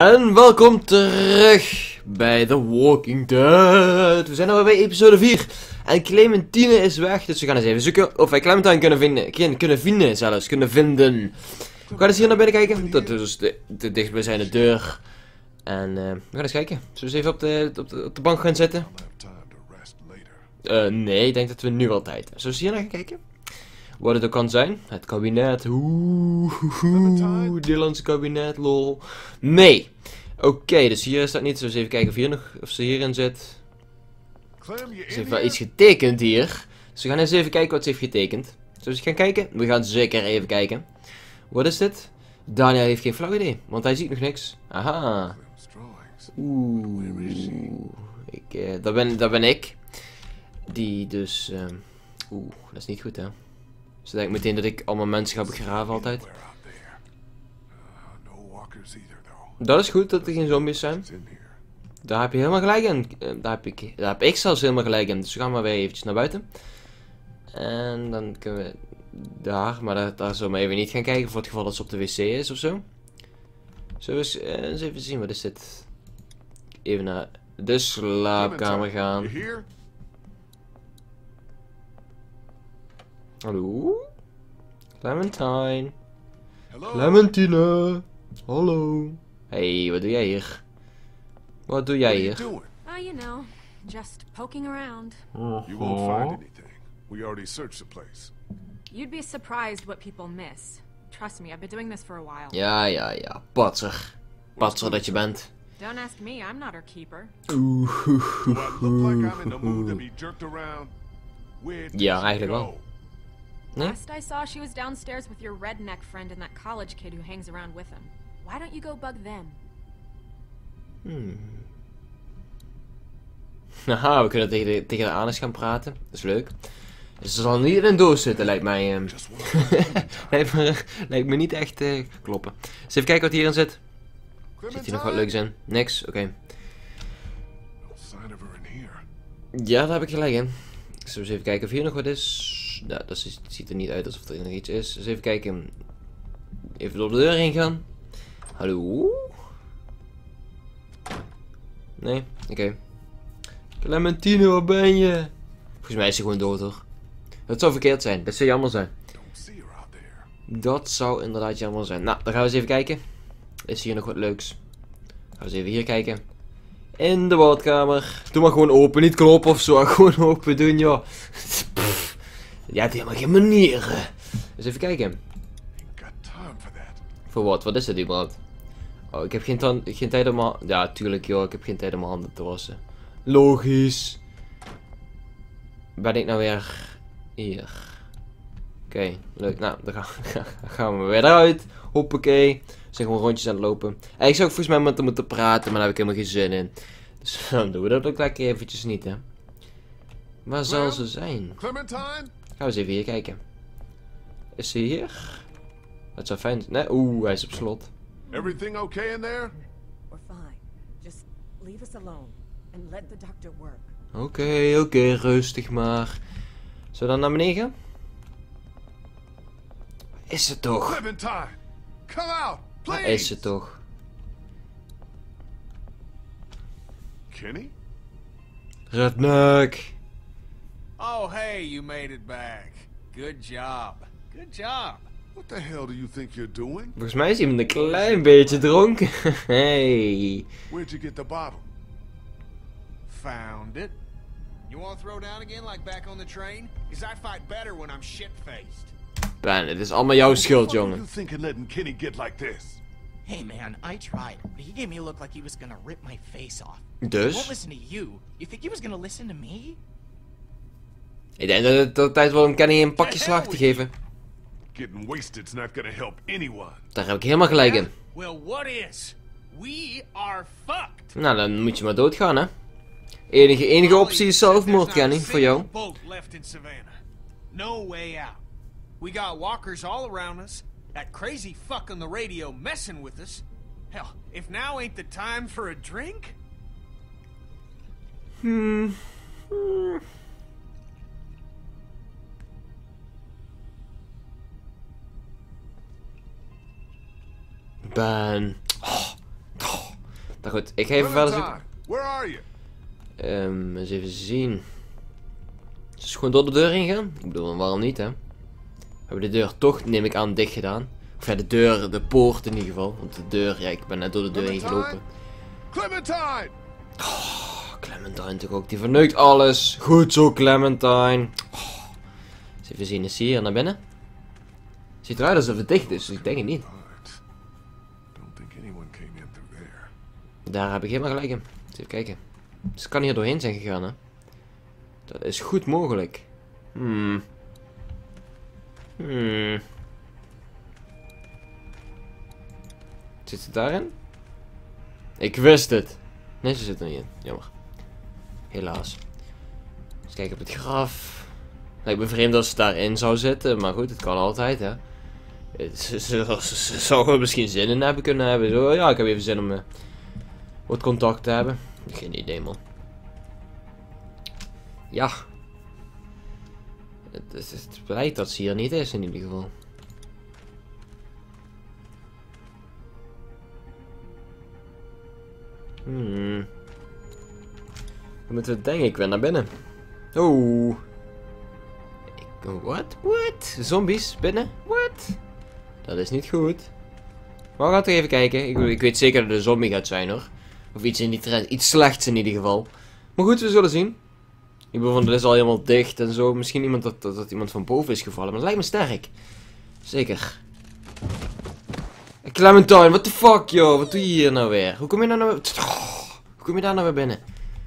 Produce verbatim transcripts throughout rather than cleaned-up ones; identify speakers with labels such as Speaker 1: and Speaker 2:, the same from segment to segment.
Speaker 1: En welkom terug bij The Walking Dead. We zijn alweer bij episode vier. En Clementine is weg, dus we gaan eens even zoeken of wij Clementine kunnen vinden. Kunnen vinden zelfs, kunnen vinden. We gaan eens hier naar binnen kijken. Dat is dus de, de dichtstbijzijnde deur. En uh, we gaan eens kijken. Zullen we eens even op de, op de, op de bank gaan zitten? Uh, nee, ik denk dat we nu wel tijd hebben. Zullen we hier naar gaan kijken? Wat het ook kan zijn. Het kabinet. Oeh, Dylan's kabinet, lol. Nee. Oké, okay, dus hier is dat niet. Zullen we eens even kijken of, hier nog, of ze hierin zit. Ze heeft wel iets getekend hier. Dus we gaan eens even kijken wat ze heeft getekend. Zullen we eens gaan kijken? We gaan zeker even kijken. Wat is dit? Daniel heeft geen flauw idee, want hij ziet nog niks. Aha. Oeh. Ik, uh, dat, ben, dat ben ik. Die dus... Uh, Oeh, dat is niet goed, hè. Ze denkt meteen dat ik allemaal mensen ga begraven altijd. Dat is goed dat er geen zombies zijn. Daar heb je helemaal gelijk in. Daar heb ik, daar heb ik zelfs helemaal gelijk in. Dus we gaan maar weer eventjes naar buiten. En dan kunnen we daar, maar daar, daar zullen we even niet gaan kijken voor het geval dat ze op de wc is of zo. Zullen we eens, uh, eens even zien, wat is dit? Even naar de slaapkamer gaan. Hallo? Clementine. Clementine. Hallo. Hey, wat doe jij hier? Wat doe jij hier?
Speaker 2: Oh, you know, just poking around.
Speaker 1: Uh-huh.
Speaker 3: You won't find anything. We already searched the place.
Speaker 2: You'd be surprised what people miss. Trust me, I've been doing this for a while.
Speaker 1: Ja, ja, ja. Patser. Patser dat je bent.
Speaker 2: Don't ask me, I'm not her keeper.
Speaker 3: Do I look like I'm in the mood to be jerked around? Where did
Speaker 1: Ja,
Speaker 3: she
Speaker 1: eigenlijk
Speaker 3: go?
Speaker 1: wel. Nee?
Speaker 2: Last I saw, she was downstairs with your redneck friend and that college kid who hangs around with him. Why don't you go bug them?
Speaker 1: Hmm. Haha, we kunnen tegen de, tegen de anus gaan praten. Dat is leuk. Dus ze zal niet in een doos zitten, lijkt mij. Um. lijkt, me, lijkt me niet echt uh, kloppen. Dus even kijken wat hierin zit. Zit hier nog wat leuks in? Niks? Oké. Okay. Ja, daar heb ik gelijk in. Zullen we eens even kijken of hier nog wat is. Ja, dat is, ziet er niet uit alsof er nog iets is. Dus even kijken. Even door de deur heen gaan. Hallo? Nee? Oké. Okay. Clementine, waar ben je? Volgens mij is ze gewoon dood, hoor. Dat zou verkeerd zijn. Dat zou jammer zijn. Dat zou inderdaad jammer zijn. Nou, dan gaan we eens even kijken. Is hier nog wat leuks? Gaan we eens even hier kijken. In de badkamer. Doe maar gewoon open. Niet kloppen of zo. Gewoon open doen, joh. Je hebt helemaal geen manieren. Dus even kijken. Voor wat? Wat is dit überhaupt? Oh, ik heb geen, geen tijd om mijn... Ja, tuurlijk joh. Ik heb geen tijd om mijn handen te wassen. Logisch. Ben ik nou weer... Hier. Oké, okay, leuk. Nou, dan gaan, gaan we weer eruit. Hoppakee. We zijn gewoon rondjes aan het lopen. En ik zou ook volgens mij met hem moeten praten, maar daar heb ik helemaal geen zin in. Dus dan doen we dat ook lekker eventjes niet, hè. Waar zal ze zijn?
Speaker 3: Clementine?
Speaker 1: Gaan we eens even hier kijken. Is ze hier? Dat zou fijn zijn. Nee, oeh, hij is op slot.
Speaker 3: Everything okay in there?
Speaker 4: We're fine. Just leave us alone and let the doctor work.
Speaker 1: Oké, okay, oké, okay, rustig maar. Zullen we dan naar beneden gaan? Waar is ze toch?
Speaker 3: Clementine, come out, please.
Speaker 1: Waar is ze toch?
Speaker 3: Kenny?
Speaker 1: Redneck.
Speaker 5: Oh, hey, you made it back. Good job. Good job.
Speaker 3: What the hell do you think you're doing?
Speaker 1: Volgens mij is iemand een klein beetje dronken. Hey.
Speaker 3: Where'd you get the bottle?
Speaker 5: Found it. You want to throw down again like back on the train? Because I fight better when I'm shit-faced.
Speaker 1: Ben, het is allemaal jouw schuld, jongen.
Speaker 3: You thinking letting Kenny get like this?
Speaker 6: Hey man, I tried, but he gave me a look like he was gonna rip my face off.
Speaker 1: Dus?
Speaker 6: He won't listen to you. You think he was gonna listen to me?
Speaker 1: Ik denk dat het, dat het tijd wordt om Kenny een pakje slaag te geven.
Speaker 3: Getting wasted's not gonna help anyone.
Speaker 1: Daar heb ik helemaal gelijk in.
Speaker 5: Well, what is? We are fucked.
Speaker 1: Nou, dan moet je maar doodgaan, hè. Enige, enige optie is zelfmoord, Kenny, voor jou.
Speaker 5: No way out. We got walkers all around us. That crazy fuck on the radio messing with us. Hell, if now ain't the time for a drink?
Speaker 1: Hmm. hmm. Ben. Oh. Oh. Maar goed, ik ga even verder zoeken.
Speaker 3: Clementine, where are you?
Speaker 1: Ehm, eens even zien. Ze is gewoon door de deur heen gaan? Ik bedoel, waarom niet, hè? We hebben de deur toch, neem ik aan, dicht gedaan. Of ja, de deur, de poort in ieder geval. Want de deur, ja, ik ben net door de deur heen gelopen.
Speaker 3: Clementine!
Speaker 1: Oh, Clementine toch ook, die verneukt alles. Goed zo, Clementine. Oh. Eens even zien, is ze hier naar binnen? Ziet eruit alsof het dicht is, dus ik denk het niet.
Speaker 3: Right. Don't think anyone came in through there.
Speaker 1: Daar heb ik helemaal gelijk in. Even kijken. Ze kan hier doorheen zijn gegaan, hè? Dat is goed mogelijk. Hmm. Hmm. Zit ze daarin? Ik wist het. Nee, ze zit er niet in. Jammer. Helaas. Eens kijken op het graf. Lijkt me vreemd als ze daarin zou zitten. Maar goed, het kan altijd, hè. Ze, ze, ze, ze zou er misschien zin in hebben kunnen hebben. Zo, ja, ik heb even zin om uh, wat contact te hebben. Geen idee, man. Ja. Het, het, het blijkt dat ze hier niet is, in ieder geval. Hmm. Dan moeten we denk ik weer naar binnen. Oh. Wat? Wat? Zombies binnen? Wat? Dat is niet goed. Maar we gaan toch even kijken. Ik, ik weet zeker dat het een zombie gaat zijn, hoor. Of iets in die trend. Iets slechts in ieder geval. Maar goed, we zullen zien. Ik bedoel, het is al helemaal dicht en zo. Misschien iemand dat, dat, dat iemand van boven is gevallen. Maar dat lijkt me sterk. Zeker. Clementine, what the fuck, joh. Wat doe je hier nou weer? Hoe kom je daar nou weer... Oh, hoe kom je daar nou weer binnen?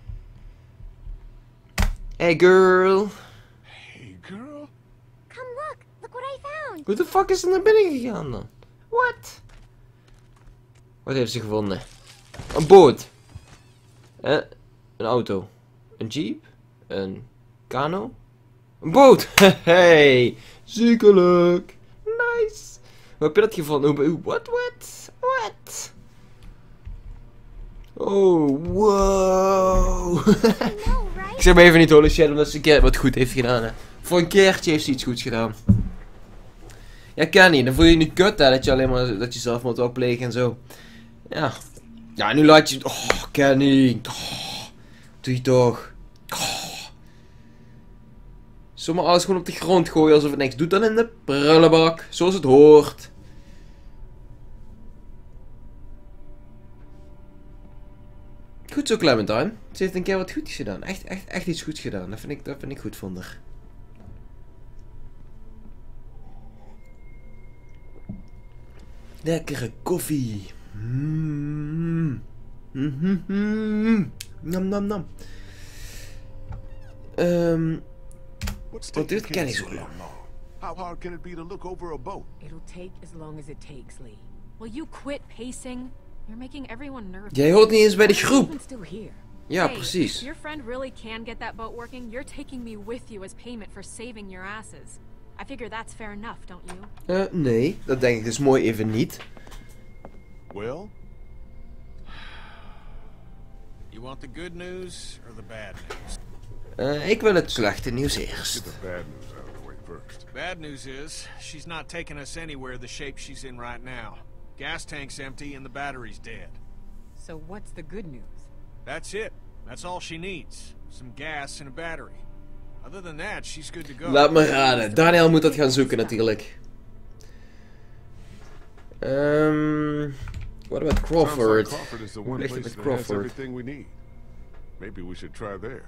Speaker 1: Hey, girl.
Speaker 3: Hey, girl.
Speaker 7: Come look! Look what I found!
Speaker 1: Hoe de fuck is er naar binnen gegaan dan? What? Wat heeft ze gevonden? Een boot. Eh, een auto. Een jeep. Een kano. Een boot. Hey, ziekelijk. Nice. Hoe heb je dat gevonden? Hoe- What, what, what? Oh, wow.
Speaker 7: I know, right?
Speaker 1: Ik zeg maar even niet holy shit, omdat ze een keer wat goed heeft gedaan, hè. Voor een keertje heeft ze iets goeds gedaan. Ja, Kenny, dan voel je je niet kut, hè, dat je alleen maar, dat je zelfmoord wou plegen en zo. Ja. Ja, nu laat je... Oh, Kenny. Oh, doe je toch. Oh. Zomaar alles gewoon op de grond gooien alsof het niks doet dan in de prullenbak. Zoals het hoort. Goed zo, Clementine. Ze heeft een keer wat goeds gedaan. Echt, echt, echt iets goeds gedaan. Dat vind ik, dat vind ik goed van haar. Lekkere koffie. Mm. Mm -hmm. Nam, nam, nam. Um,
Speaker 3: What's
Speaker 1: Wat duurt
Speaker 3: taking
Speaker 1: Kenny
Speaker 3: kids
Speaker 1: zo
Speaker 3: so
Speaker 1: lang?
Speaker 3: damn long? How hard can it be to look over a boat?
Speaker 4: It'll take as long as it takes, Lee.
Speaker 2: Will you quit pacing? You're making everyone nervous.
Speaker 1: jij hoort niet eens bij de
Speaker 4: Why are you
Speaker 1: groep.
Speaker 4: even still here?
Speaker 1: Ja,
Speaker 2: Hey,
Speaker 1: precies.
Speaker 2: If your friend really can get that boat working, you're taking me with you as payment for saving your asses. I figure that's fair enough, don't you?
Speaker 1: Uh, nee, dat denk ik dus mooi even niet.
Speaker 3: Well,
Speaker 5: You want the good news or the bad news?
Speaker 1: Uh, ik wil het slechte nieuws eerst.
Speaker 3: get the bad news out of the way first.
Speaker 5: Bad news is, she's not taking us anywhere the shape she's in right now. Gas tank's empty and the battery's dead.
Speaker 4: So what's the good news?
Speaker 5: That's it. That's all she needs. Some gas and a battery. Other than that, she's good to go.
Speaker 1: Laat me raden. Daniel moet dat gaan zoeken natuurlijk. Um, what about
Speaker 3: Sounds like
Speaker 1: Crawford?
Speaker 3: Crawford is the
Speaker 1: Hoe
Speaker 3: one
Speaker 1: ligt het
Speaker 3: place
Speaker 1: met
Speaker 3: that has
Speaker 1: Crawford?
Speaker 3: everything we need. Maybe we should try there.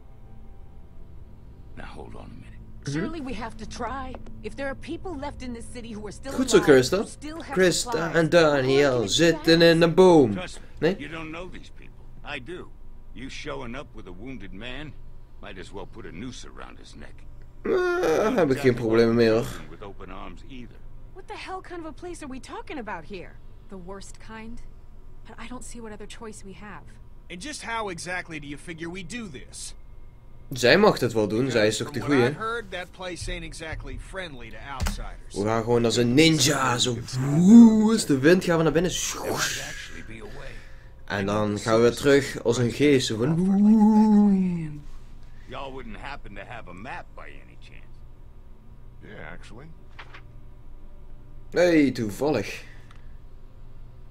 Speaker 8: Now hold on a minute.
Speaker 4: Surely we have to try. If there are people left in this city who are still
Speaker 1: Goed zo,
Speaker 4: alive,
Speaker 1: Krista.
Speaker 4: who still have
Speaker 1: Krista
Speaker 4: supplies,
Speaker 1: en
Speaker 4: who are
Speaker 1: Daniel
Speaker 4: connected
Speaker 1: zitten
Speaker 4: to
Speaker 1: in een boom.
Speaker 8: Trust me,
Speaker 1: Nee?
Speaker 8: you don't know these people. I do. You showing up with a wounded man, might as well put a noose around his neck.
Speaker 1: Uh, daar heb ik geen problemen mee hoor.
Speaker 8: With open arms either.
Speaker 4: What the hell kind of a place are we talking about here?
Speaker 2: The worst kind? But I don't see what other choice we have.
Speaker 5: And just how exactly do you figure we do this?
Speaker 1: Zij mag het wel doen, zij is toch de
Speaker 5: From what I've
Speaker 1: goeie?
Speaker 5: heard, that place ain't exactly friendly to outsiders.
Speaker 1: We gaan gewoon als een ninja, zo. Oeh, als de wind gaan we naar binnen.
Speaker 8: Might actually be a way.
Speaker 1: En dan gaan we weer terug als een geest. Zo van, oeh.
Speaker 8: Y'all wouldn't happen to have a map by any chance.
Speaker 3: Yeah, actually.
Speaker 1: Hey, toevallig.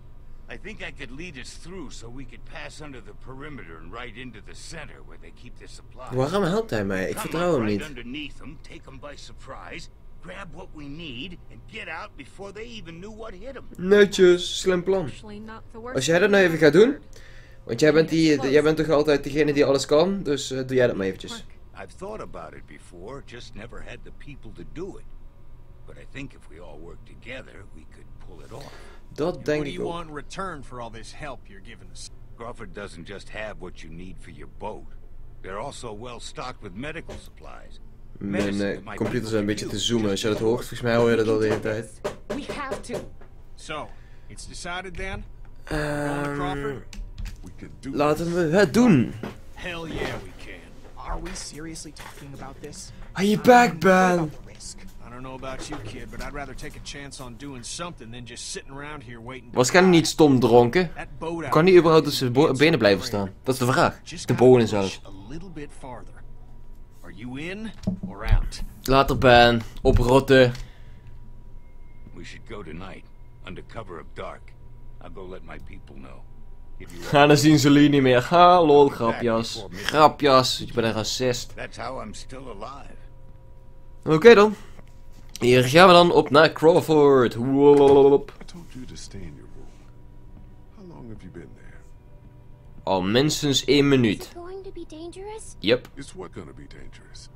Speaker 8: I think I could lead us through so we could pass under the perimeter and right into the center where they keep their supplies.
Speaker 1: Waarom helpt hij mij? Ik vertrouw hem niet.
Speaker 8: Underneath them, take them by surprise, grab what we need and get out before they even knew what hit them.
Speaker 1: Netjes, slim plan. Als jij dat nou even gaat doen, want jij bent, die, jij bent toch altijd degene die alles kan, dus uh, doe jij dat maar eventjes.
Speaker 8: I've thought about it before, just never had the people to do it. But I think if we all work together, we could pull it off.
Speaker 1: Dat denk
Speaker 5: What do
Speaker 1: ik
Speaker 5: you
Speaker 1: ook.
Speaker 5: want in return for all this help you're giving us?
Speaker 8: Crawford doesn't just have what you need for your boat. They're also well stocked with medical supplies.
Speaker 1: Mijn uh, computer is een beetje te zoomen, als je dat hoort. Volgens mij hoor je dat al de hele tijd.
Speaker 4: We have to.
Speaker 5: So, it's decided then?
Speaker 1: Um,
Speaker 5: Crawford?
Speaker 3: We can do
Speaker 1: laten we het doen.
Speaker 5: Hell yeah, we can.
Speaker 6: Are we seriously talking about this?
Speaker 1: Are you back,
Speaker 6: What
Speaker 1: Ben?
Speaker 6: about the risk?
Speaker 5: I don't know about you, kid, but I'd rather take a chance on doing something than just sitting around here waiting. to
Speaker 1: Waarschijnlijk niet stom dronken.
Speaker 5: That boat out
Speaker 1: Kan die überhaupt op zijn bo- benen blijven staan? Dat is de vraag. De bonen zelfs.
Speaker 5: A little bit farther. Are you in or out?
Speaker 1: Later, Ben. Oprotten.
Speaker 8: We should go tonight, under cover of dark. I'll go let my people know. Give you
Speaker 1: Ga, dan zien ze jullie niet meer. Ha, lol, grapjas. Grapjas, je bent een racist.
Speaker 8: That's how I'm still alive.
Speaker 1: Oké okay, dan. Hier gaan we dan op naar Crawford. Wop.
Speaker 3: I told you to stay in your room. How long have you been there?
Speaker 1: Al minstens één minuut.
Speaker 7: Is it going to be dangerous?
Speaker 1: Yep.
Speaker 3: It's what gonna be dangerous.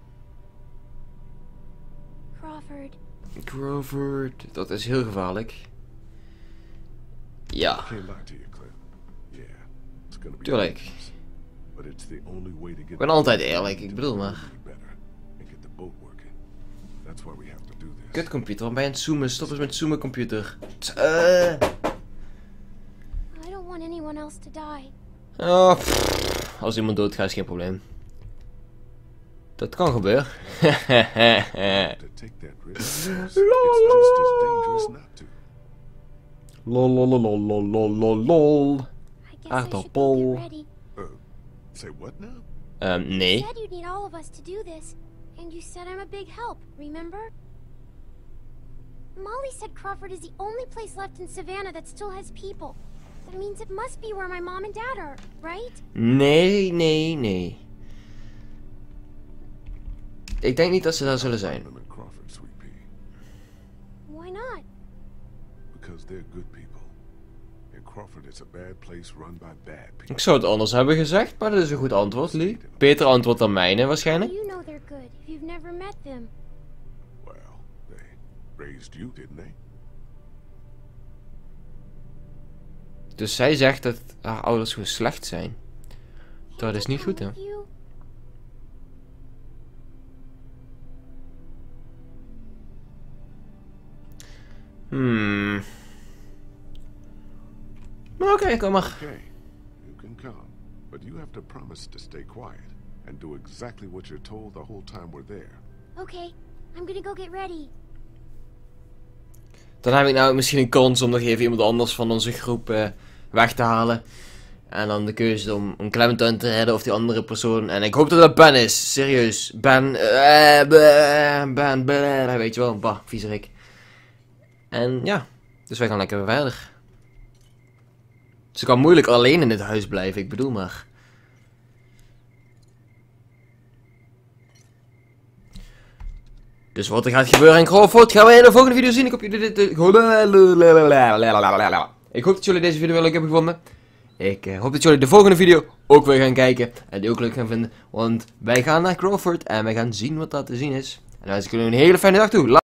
Speaker 7: Crawford.
Speaker 1: Crawford, dat is heel gevaarlijk. Ja.
Speaker 3: I can't lie to you, Cliff. Yeah, it's gonna be
Speaker 1: Tuurlijk.
Speaker 3: dangerous. But it's the only way to get
Speaker 1: Ik ben altijd eerlijk, ik bedoel maar.
Speaker 3: better and get the boat working. That's why we have to do this.
Speaker 1: Kut computer, waarom ben je aan het zoomen? Stop eens met zoomen computer. Uh.
Speaker 7: I don't want anyone else to die.
Speaker 1: Oh, pff. Als iemand doodgaat is geen probleem. Dat kan gebeuren.
Speaker 3: To take that risk, it's just as dangerous not to.
Speaker 1: Lol lol lol lol lol lol lol.
Speaker 7: I guess I should go
Speaker 1: Aardappel.
Speaker 7: get ready.
Speaker 3: Uh, say what now?
Speaker 1: Um,
Speaker 7: You
Speaker 1: nee.
Speaker 7: said you'd need all of us to do this, and you said I'm a big help, remember? Molly said Crawford is the only place left in Savannah that still has people. That means it must be where my mom and dad are, right?
Speaker 1: Nee, nee, nee. Ik denk niet dat ze daar zullen zijn.
Speaker 3: Them in Crawford, Sweet Pea,
Speaker 7: Why not?
Speaker 3: because they're good people. And Crawford is a bad place run by bad people.
Speaker 1: Ik zou het anders hebben gezegd, maar dat is een goed antwoord, Lee. Beter antwoord dan mijne,
Speaker 7: How
Speaker 1: waarschijnlijk.
Speaker 7: do you know they're good if you've never met them?
Speaker 3: Well, they raised you, didn't they?
Speaker 1: Dus zij zegt dat haar ouders gewoon slecht zijn. Dat
Speaker 7: Can't
Speaker 1: is
Speaker 7: I
Speaker 1: niet
Speaker 7: come
Speaker 1: goed, hè?
Speaker 7: with you?
Speaker 1: Hmm. Oké, okay, kom maar.
Speaker 3: Okay, you can come. But you have to promise to stay quiet and do exactly what you're told the whole time we're there.
Speaker 7: Okay, I'm gonna go get ready.
Speaker 1: Dan heb ik nou misschien een kans om nog even iemand anders van onze groep uh, weg te halen. En dan de keuze om een Clementine te redden of die andere persoon. En ik hoop dat dat Ben is. Serieus. Ben. Uh, Ben. Ben. Ben. Weet je wel. Bah, viezerik. En ja. Dus wij gaan lekker weer verder. Ze kan moeilijk alleen in dit huis blijven. Ik bedoel maar. Dus wat er gaat gebeuren in Crawford gaan we in de volgende video zien. Ik hoop, jullie dit, ik hoop dat jullie deze video wel leuk hebben gevonden. Ik uh, hoop dat jullie de volgende video ook weer gaan kijken. En die ook leuk gaan vinden. Want wij gaan naar Crawford en wij gaan zien wat daar te zien is. En dan wens ik jullie een hele fijne dag toe.